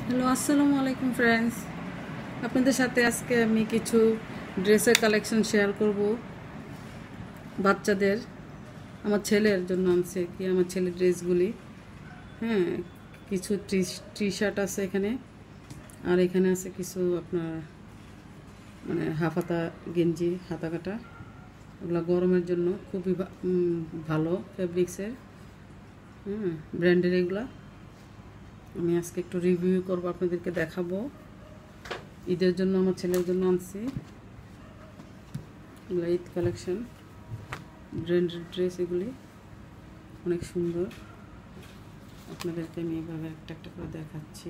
Hello, আসসালামু আলাইকুম friends. আপনাদের সাথে আজকে আমি কিছু ড্রেসের কালেকশন শেয়ার করব। বাচ্চাদের, আমার ছেলের জন্য আনছে কি আমার ছেলের ড্রেসগুলি। হ্যাঁ, কিছু টি শার্ট আছে এখানে, আর এখানে আছে কিছু আপনার মানে হাফ হাতা গেঞ্জি, হাতা কাটা। ওগুলো গরমের জন্য খুবই ভালো ফেব্রিক্সের, ব্র্যান্ডের এগুলা। আমি আজকে একটু রিভিউ করব, আপনাদেরকে দেখাবো। ঈদের জন্য আমার ছেলের জন্য আনছি এগুলো, ঈদ কালেকশন, ব্র্যান্ডেড ড্রেস। এগুলি অনেক সুন্দর। আপনাদেরকে আমি এইভাবে একটা একটা করে দেখাচ্ছি।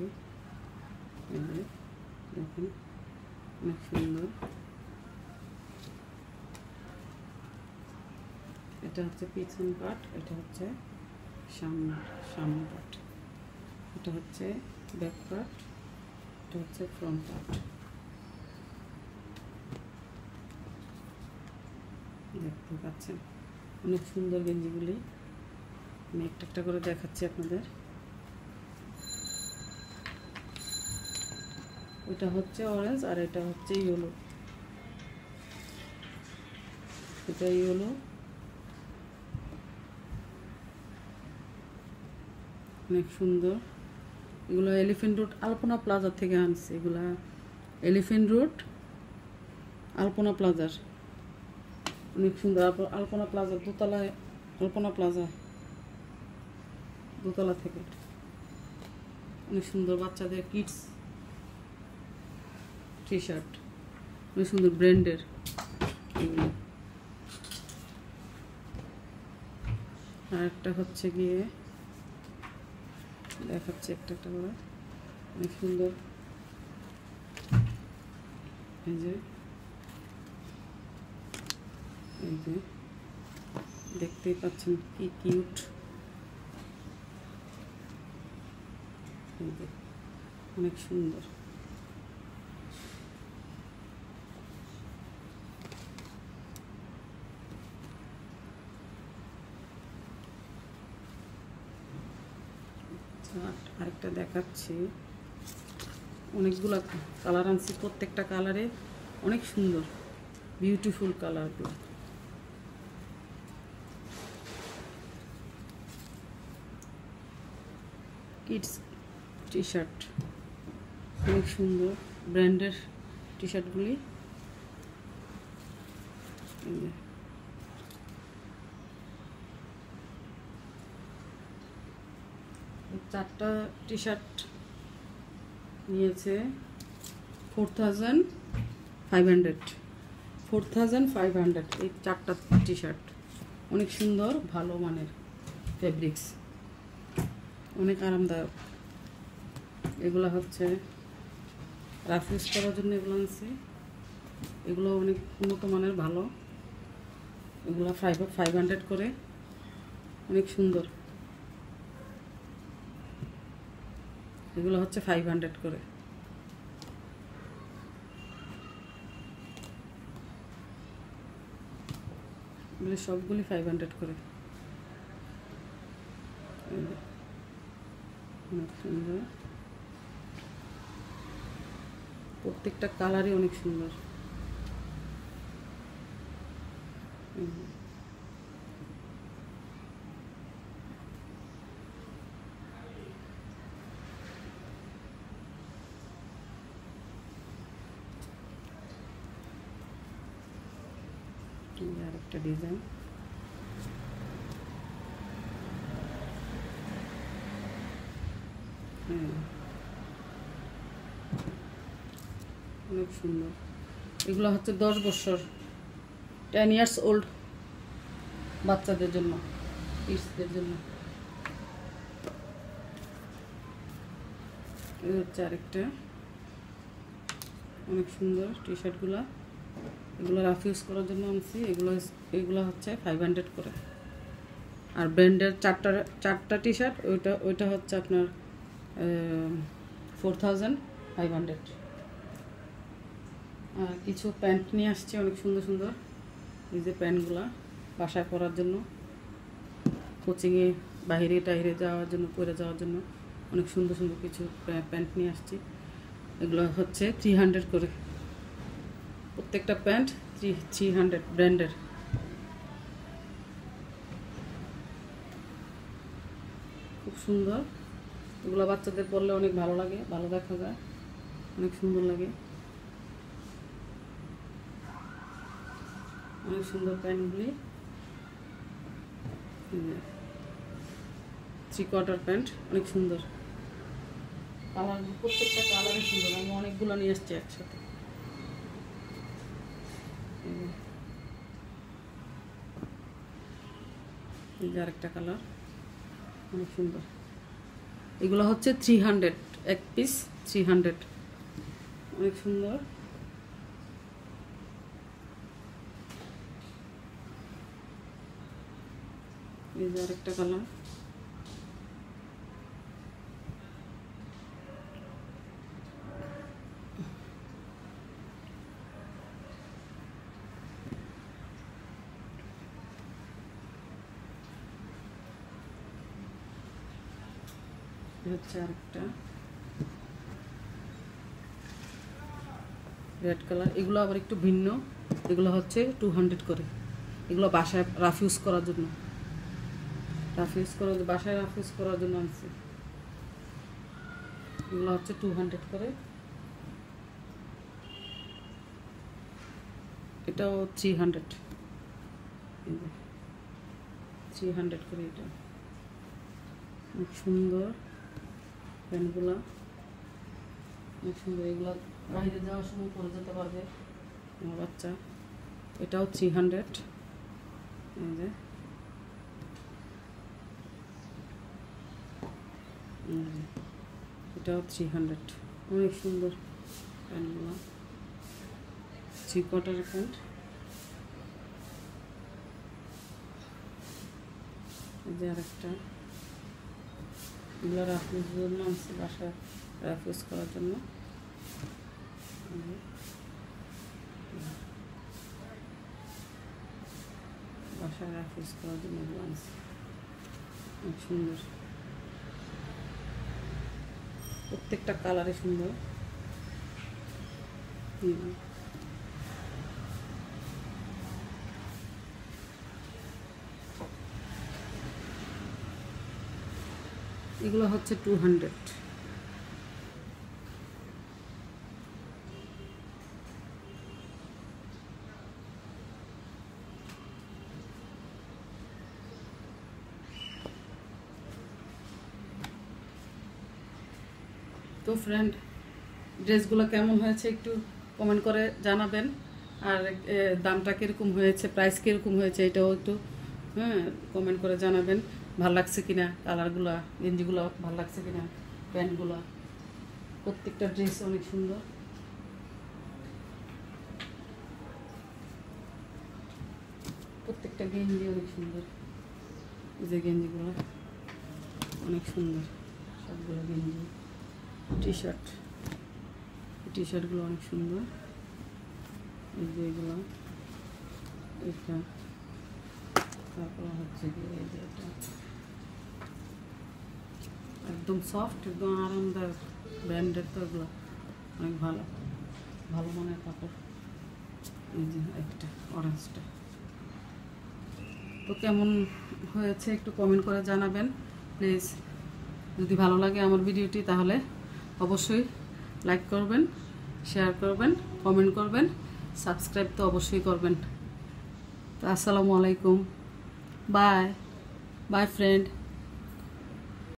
দেখুন, অনেক সুন্দর। এটা হচ্ছে পিছন পার্ট, এটা হচ্ছে সামনে পার্ট, এটা হচ্ছে ব্যাক পার্ট, এটা হচ্ছে ফ্রন্ট পার্ট। দেখতে পাচ্ছেন অনেক সুন্দর গেঞ্জিগুলি। আমি একটা একটা করে দেখাচ্ছি আপনাদের। ওইটা হচ্ছে অরেঞ্জ আর এটা হচ্ছে ইয়েলো। এটা ইয়েলো, অনেক সুন্দর। এগুলো এলিফ্যান্ট রোড আলপনা প্লাজা থেকে আনছে। এগুলা এলিফ্যান্ট রোড আলপনা প্লাজার, অনেক সুন্দর। আলপনা প্লাজা দোতলায়, আলপনা প্লাজা দোতলা থেকে অনেক সুন্দর। বাচ্চাদের কিডস টি শার্ট, অনেক সুন্দর ব্র্যান্ডের এগুলো। আর একটা হচ্ছে গিয়ে দেখাচ্ছে একটা একটা করে, অনেক সুন্দর। এই যে দেখতেই পাচ্ছেন কি কিউট। অনেক সুন্দর। আরেকটা দেখাচ্ছি, অনেকগুলো কালার আনছি, প্রত্যেকটা কালারে অনেক সুন্দর, বিউটিফুল কালারগুলো। কিডস টি শার্ট, অনেক সুন্দর ব্র্যান্ডের টি শার্টগুলি। চারটা টি শার্ট নিয়েছে 4500। এই চারটা টি শার্ট অনেক সুন্দর, ভালো মানের ফেব্রিক্স, অনেক আরামদায়ক। এগুলো হচ্ছে রাফ ইউজ করার জন্য এগুলো আনছি। এগুলো অনেক উন্নত মানের, ভালো। এগুলো 500 করে, অনেক সুন্দর। এগুলো হচ্ছে 500 করে। এগুলো সবগুলি 500 করে, অনেক সুন্দর। প্রত্যেকটা কালারই অনেক সুন্দর। আরেকটা ডিজাইন, অনেক সুন্দর। এগুলো হচ্ছে 10 বছর, 10 ইয়ার্স ওল্ড বাচ্চাদের জন্য, কিডসদের জন্য। এই হচ্ছে আরেকটা, অনেক সুন্দর টি শার্টগুলো। এগুলো রাফ ইউজ করার জন্য আনছি। এগুলো হচ্ছে 500 করে। আর ব্র্যান্ডের চারটা টি শার্ট, ওইটা হচ্ছে আপনার 4500। আর কিছু প্যান্ট নিয়ে আসছে, অনেক সুন্দর সুন্দর। এই যে প্যান্টগুলো বাসায় পরার জন্য, কোচিংয়ে বাইরে টাইরে যাওয়ার জন্য, পরে যাওয়ার জন্য অনেক সুন্দর সুন্দর কিছু প্যান্ট নিয়ে আসছি। এগুলো হচ্ছে 300 করে, প্রত্যেকটা প্যান্ট 300 ব্র্যান্ডের। খুব সুন্দর, এগুলো বাচ্চাদের পরলে অনেক ভালো লাগে, ভালো দেখা যায়, অনেক সুন্দর লাগে, অনেক সুন্দর প্যান্টগুলি। 3/4 প্যান্ট, অনেক সুন্দর কালার, প্রত্যেকটা কালারই সুন্দর। আমি অনেকগুলো নিয়ে আসছি একসাথে। এই যে আরেকটা কালার, অনেক সুন্দর। এগুলো হচ্ছে 300, এক পিস 300, অনেক সুন্দর। এই যে আরেকটা কালার, হচ্ছে আরেকটা রেড কালার। এগুলো আবার একটু ভিন্ন, এগুলো হচ্ছে 200 করে। এগুলো বাসায় রাফ ইউজ করার জন্য, বাসায় রাফ ইউজ করার জন্য আনছি। এগুলো হচ্ছে 200 করে। এটাও 300, 300 করে। এটা অনেক সুন্দর প্যান্টগুলো, অনেক সুন্দর। এগুলো বাইরে যাওয়ার সময় পরে যেতে পারবে আমার বাচ্চা। এটাও 300, এই যে এটাও 300, অনেক সুন্দর প্যান্টগুলো। 3/4 প্যান্ট। এই যে আরেকটা, এগুলো রাফ ইউজ জন্য আনছি, বাসায় রাফ ইউজ করার জন্য। বাসায় রাফ ইউজ করার জন্য এগুলো আনছি, অনেক সুন্দর। প্রত্যেকটা কালারে সুন্দর। এগুলো হচ্ছে 200। তো ফ্রেন্ড, ড্রেসগুলো কেমন হয়েছে একটু কমেন্ট করে জানাবেন। আর দামটা কীরকম হয়েছে, প্রাইস কীরকম হয়েছে, এটাও একটু কমেন্ট করে জানাবেন। ভালো লাগছে কিনা কালারগুলো, গেঞ্জিগুলো ভালো লাগছে কিনা, প্যান্টগুলো। প্রত্যেকটা ড্রেস অনেক সুন্দর। প্রত্যেকটা গেঞ্জি অনেক সুন্দর। এই যে গেঞ্জিগুলো অনেক সুন্দর, সবগুলো গেঞ্জি। টি শার্টগুলো অনেক সুন্দর। এই যে এগুলো, এটা, তারপর হচ্ছে এই যে এটা একদম সফট, একদম আরামদায়ক, ব্র্যান্ডের। তো এগুলো অনেক ভালো, ভালো মানের কাপড়। এই যে একটা অরেঞ্জটা। তো কেমন হয়েছে একটু কমেন্ট করে জানাবেন প্লিজ। যদি ভালো লাগে আমার ভিডিওটি তাহলে অবশ্যই লাইক করবেন, শেয়ার করবেন, কমেন্ট করবেন, সাবস্ক্রাইব তো অবশ্যই করবেন। তো আসসালামু আলাইকুম, বাই বাই ফ্রেন্ড।